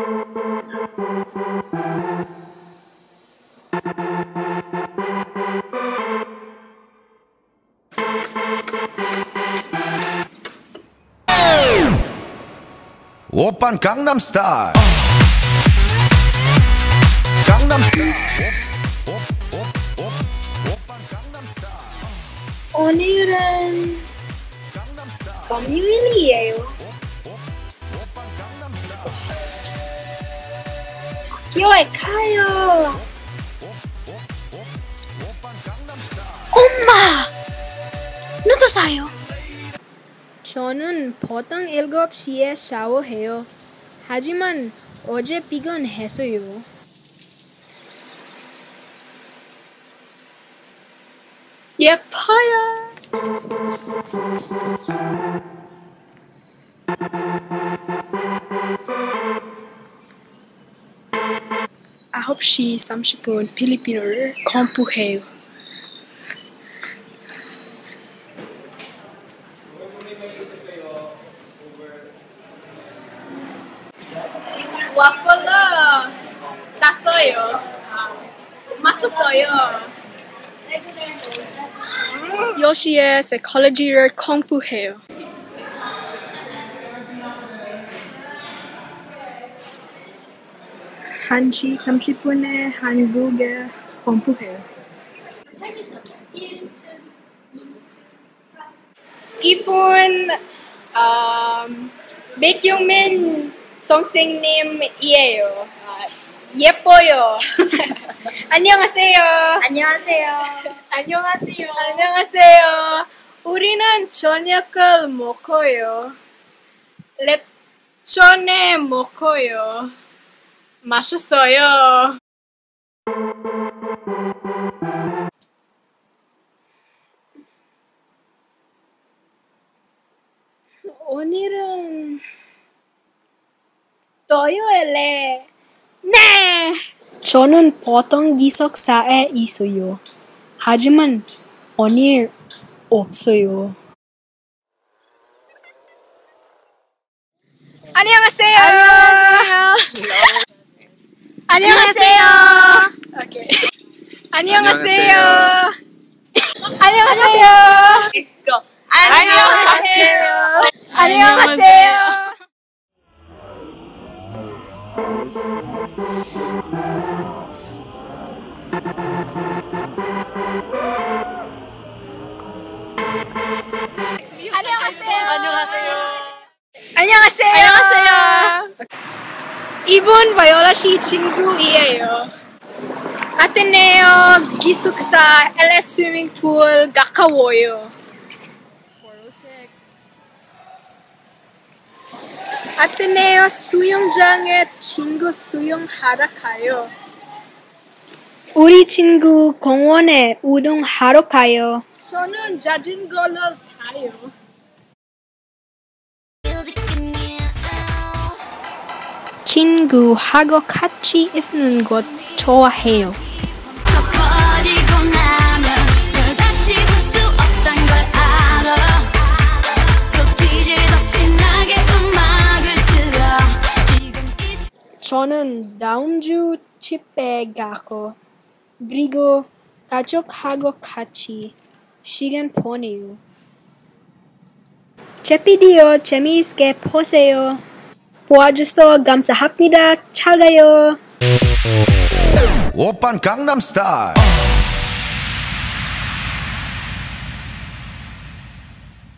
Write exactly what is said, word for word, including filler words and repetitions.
오빤 강남스타일 강남스타일 오늘은 금요일이에요. 학교에 가요. 엄마! 누구세요? 저는 보통 일곱 시에 샤워해요. 하지만 어제 피곤했어요. 예뻐요. 아홉 시 삼십 분 필리핀어를 공부해요. 와플러 샀어요. 맛있어요. 열 시에 사이콜로지를 공부해요. 한 시 삼십 분에 한국에 공부해요. 이분 음, 백용민 선생님이에요. 아, 예뻐요. 안녕하세요. 안녕하세요. 안녕하세요. 안녕하세요. 우리는 저녁을 먹어요. 레스토랑에 먹어요. 맛있어요. 오늘은 토요일에 네! 저는 보통 기숙사에 있어요. 하지만 오늘 없어요. 안녕하세요. 안녕하세요. 안녕하세요. 오케이. 안녕하세요. 안녕하세요. 안녕하세요. 안녕하세요. 안녕하세요. 안녕하세요. 안녕하세요. 이분 바이올라 씨 친구이에요. 아테네오 기숙사 엘에스 스위밍풀 가까워요. 아테네오 수영장에 친구 수영하러 가요. 우리 친구 공원에 운동하러 가요. 저는 자전거를 타요. 친구하고 같이 있는 것 좋아해요. 저는 다음 주 집에 가고 그리고 가족하고 같이 시간 보내요. 제 비디오 재미있게 보세요. 보아주셔서 감사합니다. 잘 가요. 오빤 강남스타일